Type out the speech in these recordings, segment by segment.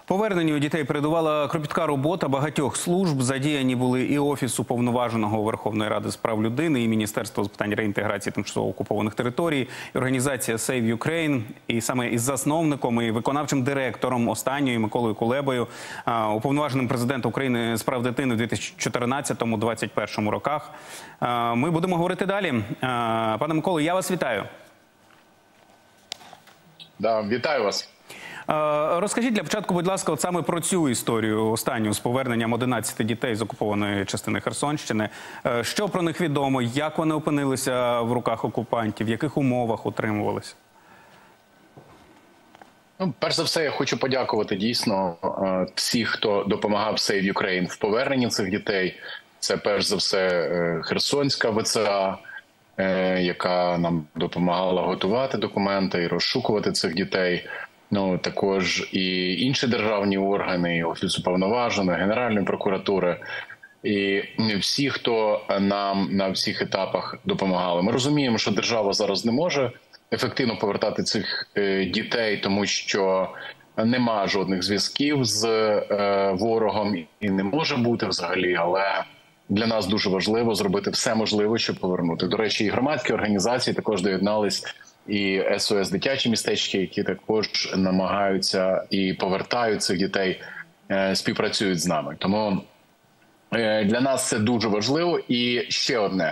Поверненню дітей передувала кропітка робота багатьох служб. Задіяні були і Офіс Уповноваженого Верховної Ради з прав людини, і Міністерство з питань реінтеграції тимчасово окупованих територій, і організація Save Ukraine. І саме із засновником і виконавчим директором останньої Миколою Кулебою, уповноваженим президента України з прав дитини в 2014-2021 роках. Ми будемо говорити далі. Пане Миколо, я вас вітаю. Да, вітаю вас. Розкажіть для початку, будь ласка, от саме про цю історію останню з поверненням 11 дітей з окупованої частини Херсонщини. Що про них відомо? Як вони опинилися в руках окупантів? В яких умовах утримувалися? Ну, перш за все, я хочу подякувати дійсно всіх, хто допомагав Save Ukraine в поверненні цих дітей. Це перш за все Херсонська ВЦА, яка нам допомагала готувати документи і розшукувати цих дітей. Ну, також і інші державні органи, і Офіс Уповноваженого, Генеральної прокуратури, і всі, хто нам на всіх етапах допомагали. Ми розуміємо, що держава зараз не може ефективно повертати цих дітей, тому що нема жодних зв'язків з ворогом і не може бути взагалі, але для нас дуже важливо зробити все можливе, щоб повернути. До речі, і громадські організації також доєднались, і СОС дитячі містечки, які також намагаються і повертають цих дітей, співпрацюють з нами. Тому для нас це дуже важливо. І ще одне.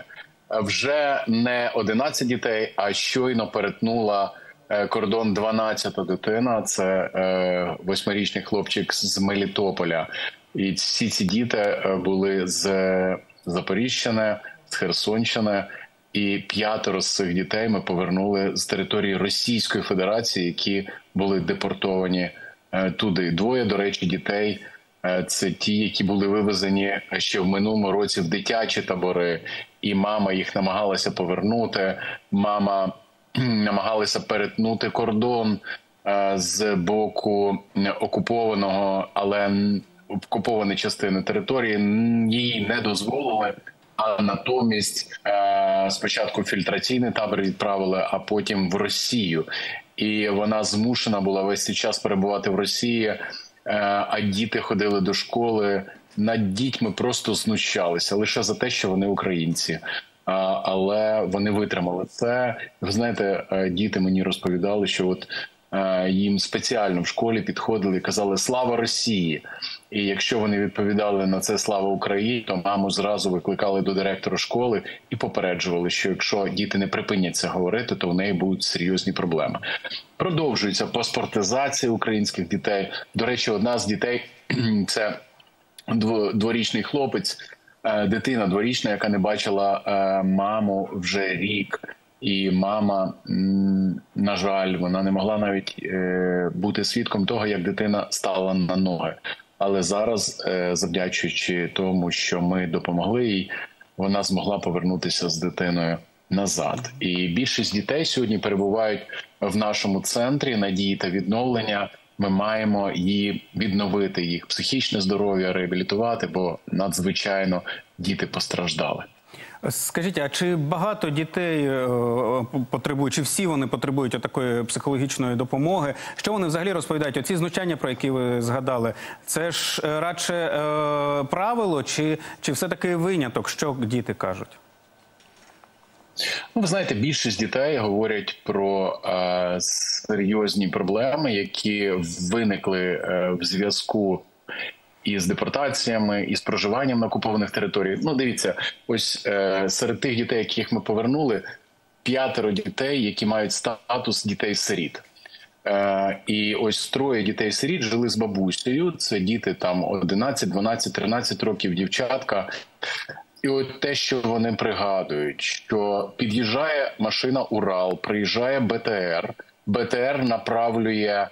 Вже не 11 дітей, а щойно перетнула кордон 12-та дитина. Це 8-річний хлопчик з Мелітополя. І всі ці діти були з Запоріжжя, з Херсонщини. І 5 з цих дітей ми повернули з території Російської Федерації, які були депортовані туди. 2, до речі, дітей – це ті, які були вивезені ще в минулому році в дитячі табори. І мама їх намагалася повернути. Мама намагалася перетнути кордон з боку окупованого, але окупованої частини території. Їй не дозволили. А натомість спочатку фільтраційний табор відправили, а потім в Росію. І вона змушена була весь цей час перебувати в Росії, а діти ходили до школи. Над дітьми просто знущалися лише за те, що вони українці. Але вони витримали це. Ви знаєте, діти мені розповідали, що от їм спеціально в школі підходили і казали «Слава Росії!». І якщо вони відповідали на це «Слава Україні!», то маму зразу викликали до директора школи і попереджували, що якщо діти не припинять це говорити, то в неї будуть серйозні проблеми. Продовжується паспортизація українських дітей. До речі, одна з дітей – це 2-річний хлопець, дитина 2-річна, яка не бачила маму вже рік. І мама, на жаль, вона не могла навіть бути свідком того, як дитина стала на ноги. Але зараз, завдячуючи тому, що ми допомогли їй, вона змогла повернутися з дитиною назад. І більшість дітей сьогодні перебувають в нашому центрі надії та відновлення. Ми маємо відновити їх психічне здоров'я, реабілітувати, бо надзвичайно діти постраждали. Скажіть, а чи багато дітей потребують, чи всі вони потребують такої психологічної допомоги? Що вони взагалі розповідають? Оці знущання, про які ви згадали, це ж радше правило, чи все-таки виняток? Що діти кажуть? Ну, ви знаєте, більшість дітей говорять про серйозні проблеми, які виникли в зв'язку із депортаціями, із проживанням на окупованих територіях. Ну, дивіться, ось серед тих дітей, яких ми повернули, 5 дітей, які мають статус дітей-сиріт. І ось 3 дітей-сиріт жили з бабусею. Це діти там 11, 12, 13 років, дівчатка. І от те, що вони пригадують, що під'їжджає машина «Урал», приїжджає БТР, БТР направлює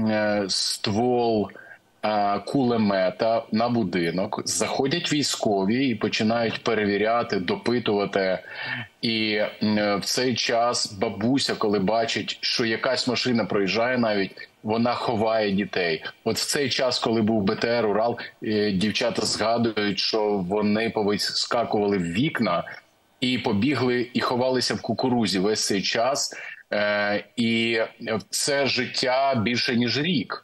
ствол кулемета на будинок, заходять військові і починають перевіряти, допитувати. І в цей час бабуся, коли бачить, що якась машина проїжджає навіть, вона ховає дітей. От в цей час, коли був БТР «Урал», дівчата згадують, що вони повискакували в вікна і побігли і ховалися в кукурузі весь цей час. І це життя більше ніж рік.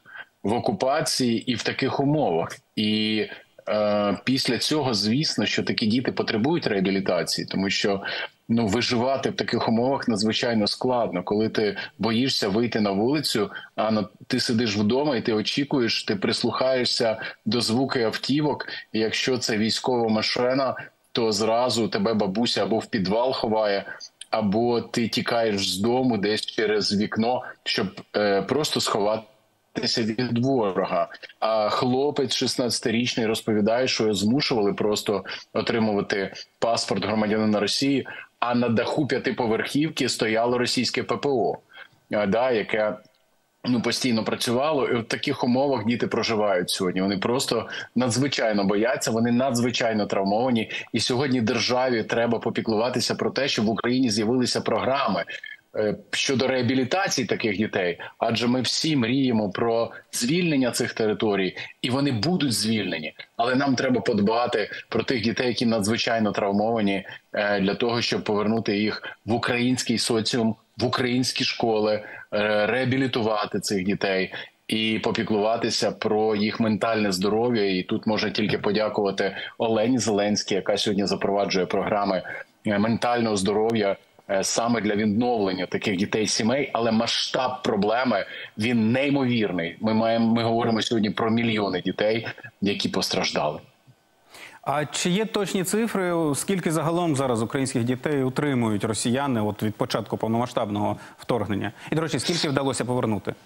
в окупації і в таких умовах. І після цього, звісно, що такі діти потребують реабілітації, тому що виживати в таких умовах надзвичайно складно, коли ти боїшся вийти на вулицю, а ти сидиш вдома і ти очікуєш, ти прислухаєшся до звуки автівок. І якщо це військова машина, то зразу тебе бабуся або в підвал ховає, або ти тікаєш з дому десь через вікно, щоб просто сховатися від ворога. А хлопець 16-річний розповідає, що його змушували просто отримувати паспорт громадянина Росії, а на даху 5-поверхівки стояло російське ППО, яке постійно працювало. І в таких умовах діти проживають сьогодні. Вони просто надзвичайно бояться, вони надзвичайно травмовані. І сьогодні державі треба попіклуватися про те, щоб в Україні з'явилися програми щодо реабілітації таких дітей, адже ми всі мріємо про звільнення цих територій, і вони будуть звільнені. Але нам треба подбати про тих дітей, які надзвичайно травмовані, для того, щоб повернути їх в український соціум, в українські школи, реабілітувати цих дітей і попіклуватися про їх ментальне здоров'я. І тут можна тільки подякувати Олені Зеленській, яка сьогодні запроваджує програми ментального здоров'я саме для відновлення таких дітей-сімей, але масштаб проблеми, він неймовірний. Ми говоримо сьогодні про мільйони дітей, які постраждали. А чи є точні цифри, скільки загалом зараз українських дітей утримують росіяни від початку повномасштабного вторгнення? І, до речі, скільки вдалося повернути?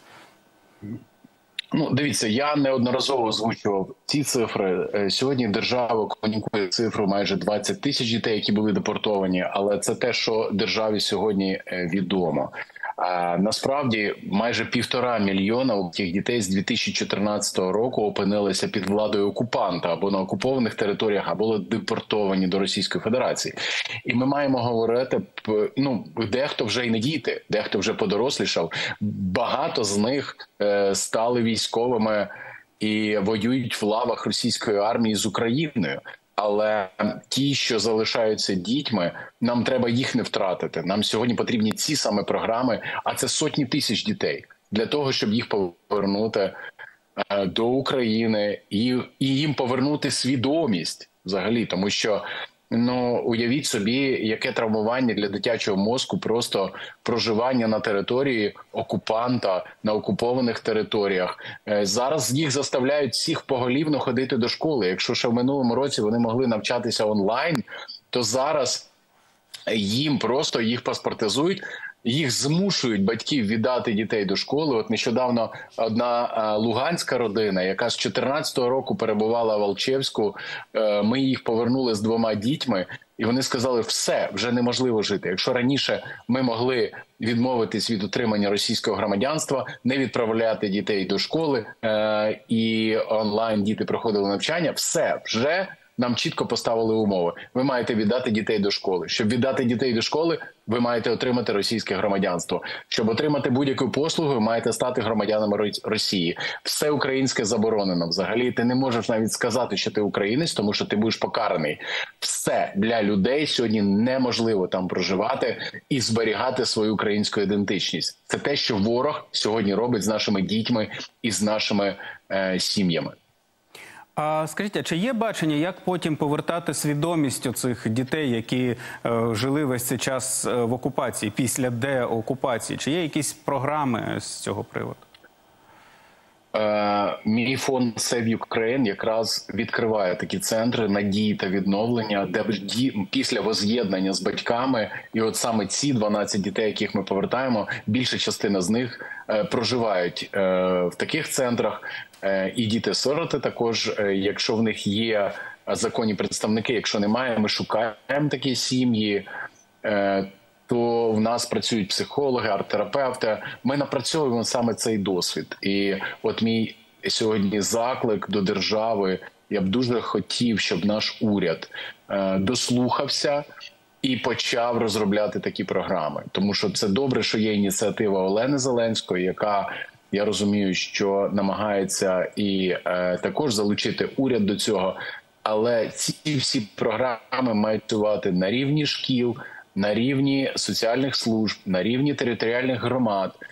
Дивіться, я неодноразово озвучував ці цифри. Сьогодні держава комунікує цифру майже 20 тисяч дітей, які були депортовані, але це те, що державі сьогодні відомо. А насправді майже 1,5 мільйона цих дітей з 2014 року опинилися під владою окупанта або на окупованих територіях, або були депортовані до Російської Федерації. І ми маємо говорити, дехто вже й не діти, дехто вже подорослішав. Багато з них стали військовими і воюють в лавах російської армії з Україною. Але ті, що залишаються дітьми, нам треба їх не втратити. Нам сьогодні потрібні ці саме програми, а це сотні тисяч дітей, для того, щоб їх повернути до України і їм повернути свідомість взагалі. Тому що, уявіть собі, яке травмування для дитячого мозку просто проживання на території окупанта, на окупованих територіях. Зараз їх заставляють всіх поголівно ходити до школи. Якщо ще в минулому році вони могли навчатися онлайн, то зараз їх паспортизують, їх змушують батьків віддати дітей до школи. От нещодавно одна луганська родина, яка з 14-го року перебувала в Алчевську, ми їх повернули з 2 дітьми, і вони сказали, все, вже неможливо жити. Якщо раніше ми могли відмовитись від отримання російського громадянства, не відправляти дітей до школи, і онлайн діти проходили навчання, все, вже нам чітко поставили умови. Ви маєте віддати дітей до школи. Щоб віддати дітей до школи, ви маєте отримати російське громадянство. Щоб отримати будь-яку послугу, ви маєте стати громадянами Росії. Все українське заборонено. Взагалі, ти не можеш навіть сказати, що ти українець, тому що ти будеш покараний. Все для людей сьогодні неможливо там проживати і зберігати свою українську ідентичність. Це те, що ворог сьогодні робить з нашими дітьми і з нашими сім'ями. А скажіть, а чи є бачення, як потім повертати свідомість оцих дітей, які жили весь цей час в окупації, після деокупації? Чи є якісь програми з цього приводу? Мій фонд Save Ukraine якраз відкриває такі центри надії та відновлення, де після воз'єднання з батьками, і от саме ці 12 дітей, яких ми повертаємо, більша частина з них проживають в таких центрах. І діти-сироти також, якщо в них є законні представники, якщо немає, ми шукаємо такі сім'ї, то в нас працюють психологи, арт-терапевти. Ми напрацьовуємо саме цей досвід. І от мій сьогодні заклик до держави, я б дуже хотів, щоб наш уряд дослухався і почав розробляти такі програми. Тому що це добре, що є ініціатива Олени Зеленської, яка, я розумію, що намагається і також залучити уряд до цього. Але ці всі програми мають працювати на рівні шкіл, на рівні соціальних служб, на рівні територіальних громад.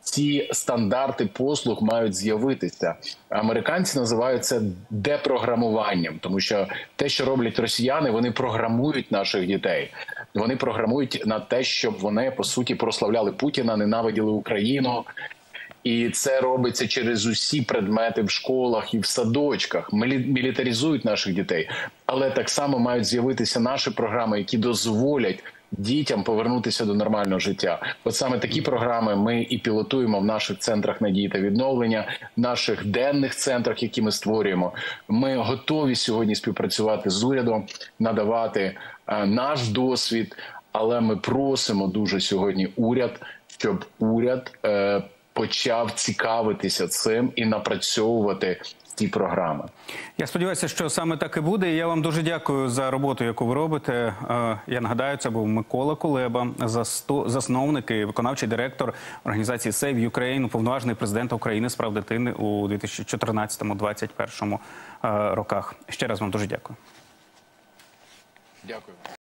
ці стандарти послуг мають з'явитися. Американці називають це депрограмуванням, тому що те, що роблять росіяни, вони програмують наших дітей. Вони програмують на те, щоб вони, по суті, прославляли Путіна, ненавиділи Україну. І це робиться через усі предмети в школах і в садочках. Мілітаризують наших дітей. Але так само мають з'явитися наші програми, які дозволять дітям повернутися до нормального життя. От саме такі програми ми і пілотуємо в наших центрах надії та відновлення, в наших денних центрах, які ми створюємо. Ми готові сьогодні співпрацювати з урядом, надавати наш досвід, але ми просимо дуже сьогодні уряд, щоб уряд почав цікавитися цим і напрацьовувати ці програми. Я сподіваюся, що саме так і буде. Я вам дуже дякую за роботу, яку ви робите. Я нагадаю, це був Микола Кулеба, засновник і виконавчий директор організації Save Ukraine, уповноважений президента України з прав дитини у 2014-2021 роках. Ще раз вам дуже дякую. Дякую.